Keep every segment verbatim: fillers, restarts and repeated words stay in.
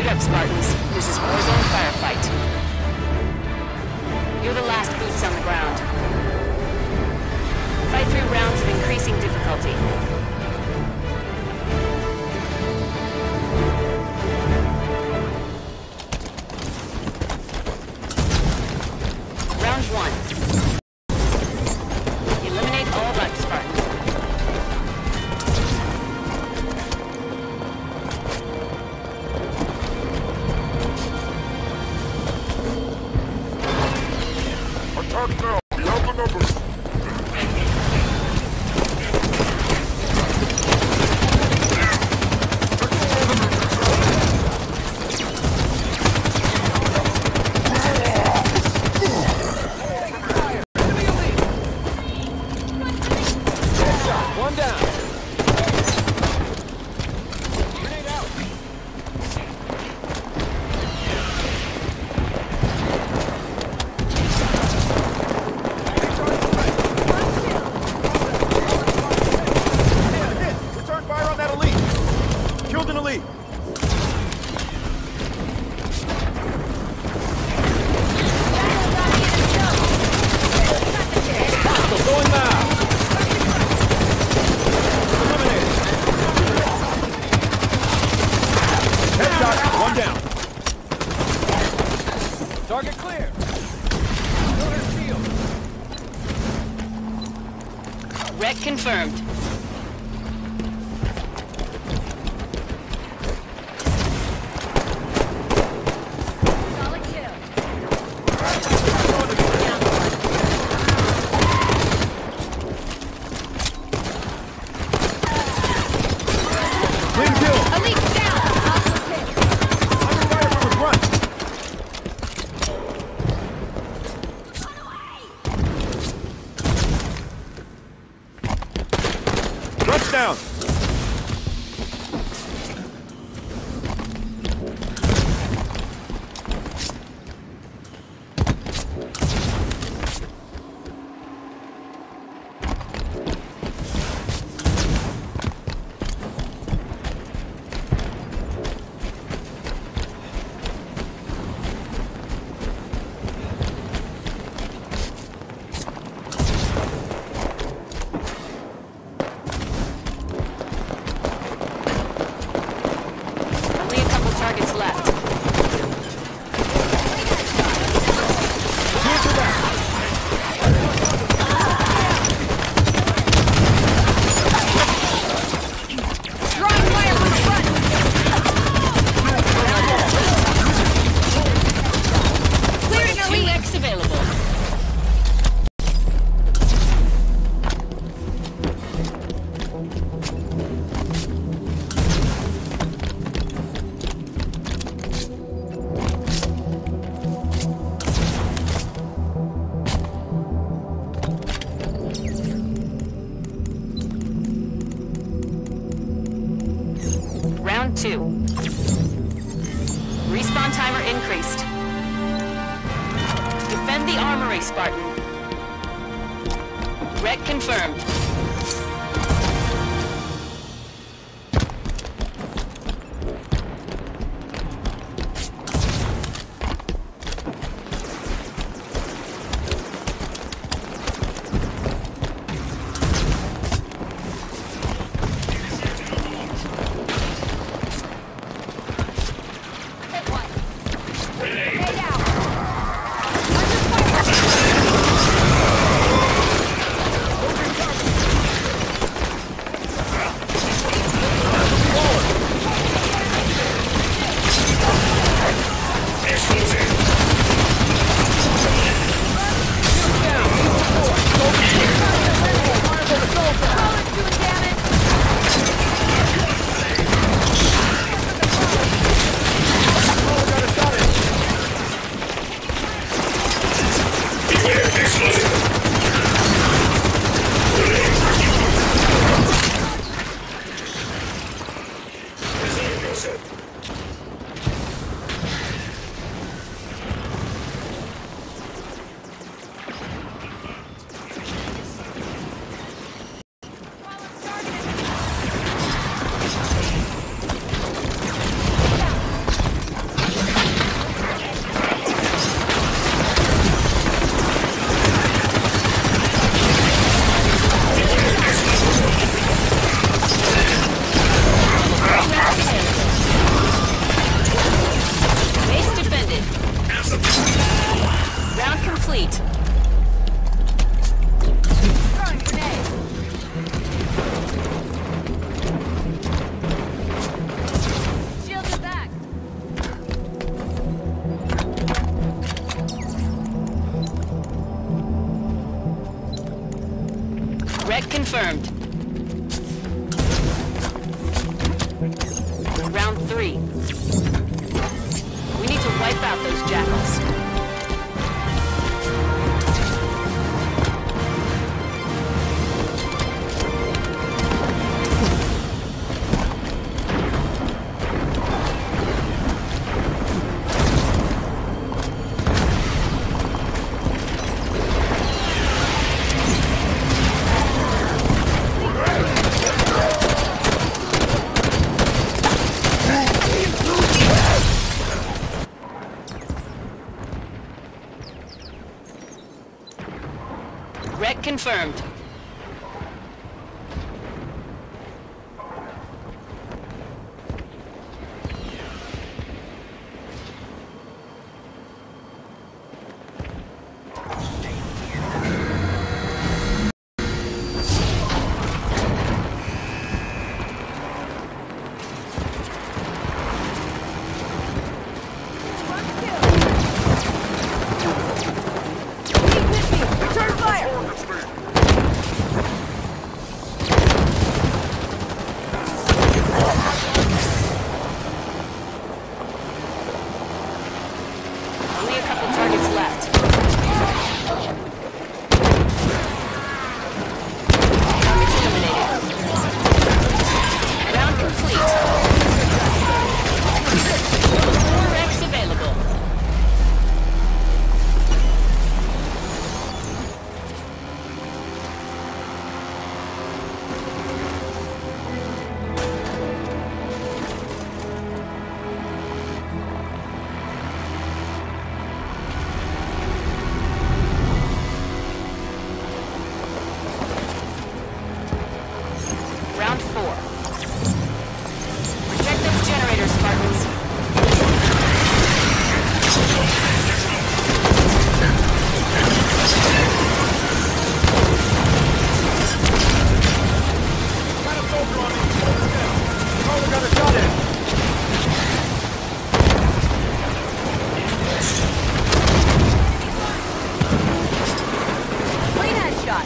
Suit up, Spartans. This is Warzone Firefight. You're the last boots on the ground. Fight through rounds of increasing difficulty. Round one. Eliminate all but Spartans. Attack now! We have the numbers! One down. Grenade out. Return fire on that elite. Killed an elite. Hostile going now. Headshot, one down. Target clear. Wreck confirmed. Solid kill. Clean kill. Elite down. Under fire from the front. Touchdown. Only a couple targets left. Drawing fire from the front. Clearing Two elite. X available. Round two. Respawn timer increased. Defend the armory, Spartan. Wreck confirmed. Hit one. Grenade out. Under fire. confirmed. Round three. We need to wipe out those jackals. Wreck confirmed. Return fire! Only a couple targets left. Targets eliminated. Round complete. Four wrecks available. Round four. Protect those generators, Spartans. Got a soldier on me. Soldier got a shot in. Clean headshot.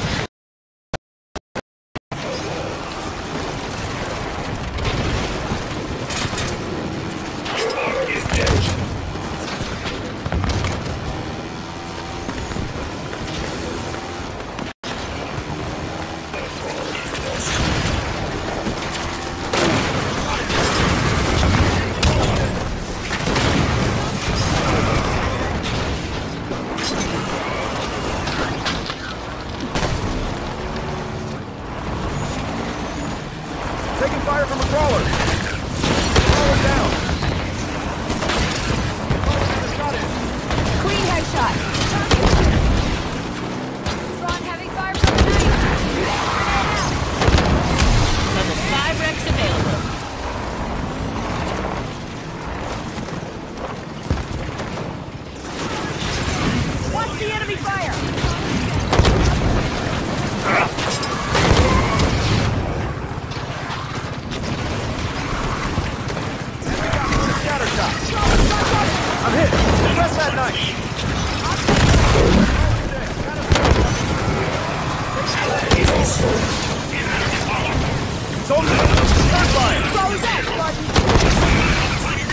Taking fire from a crawler. Crawler down. Crawler got a shot in. Clean headshot. Strong heavy fire from the night. Level five wrecks available. Watch the enemy fire. Scatter shot. I'm hit. Suppress that knife. Soldier. Start fire. What was that, Spartan?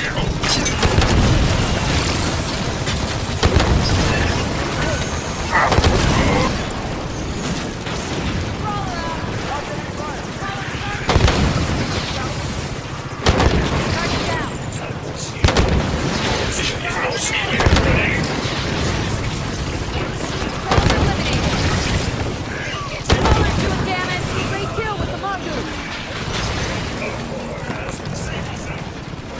Target down. Crawler eliminated. Crawler doing damage. Great kill with the mongoose.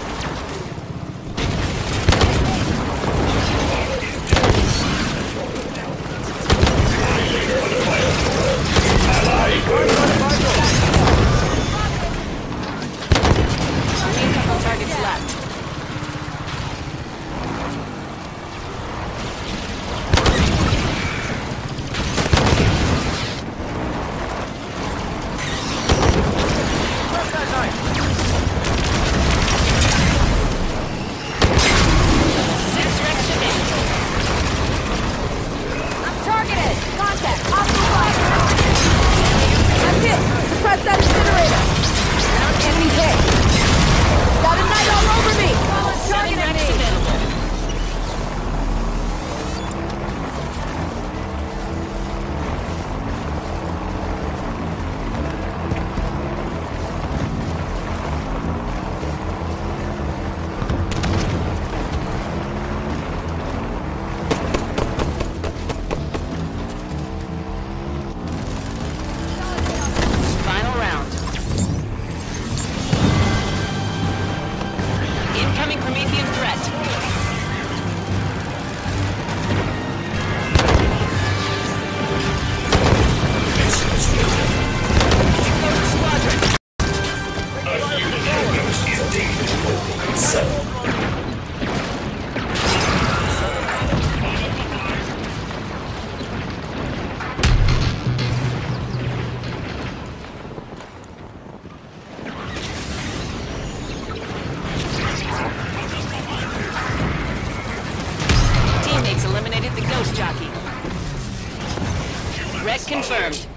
confirmed.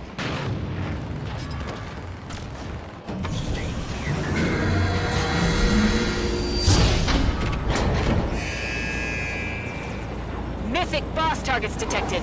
Mythic boss targets detected.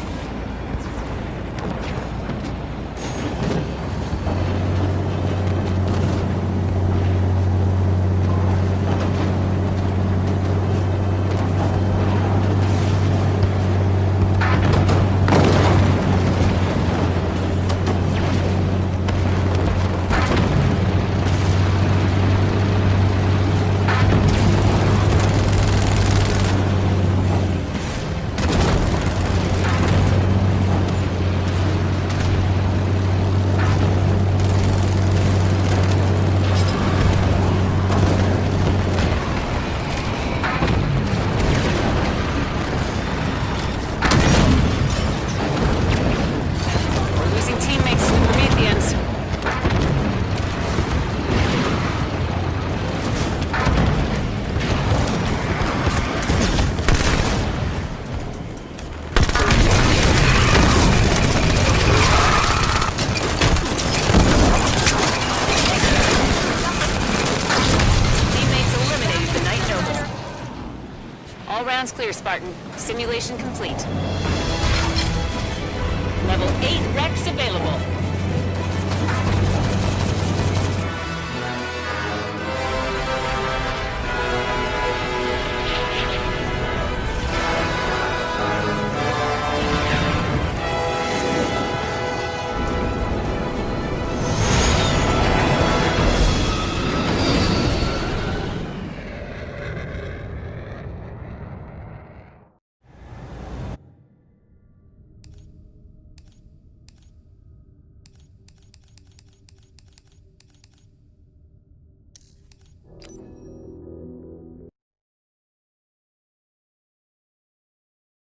All rounds clear, Spartan. Simulation complete. Level eight Rex available.